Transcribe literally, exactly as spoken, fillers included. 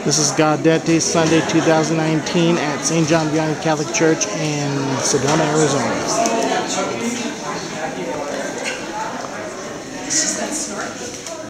This is Gaudete, Sunday two thousand nineteen at Saint John Vianney Catholic Church in Sedona, Arizona.